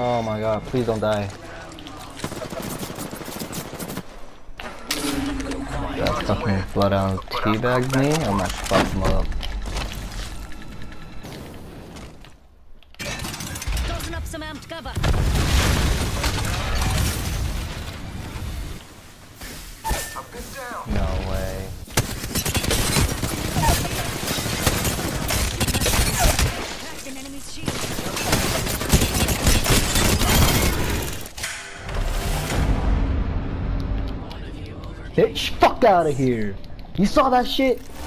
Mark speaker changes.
Speaker 1: Oh my god, please don't die. That fucking bloodhound teabagged me, I might fuck him up.
Speaker 2: Tossing up some amped cover.
Speaker 1: No way.
Speaker 2: Cracked an enemy's shield.
Speaker 1: Bitch, fuck out of here! You saw that shit?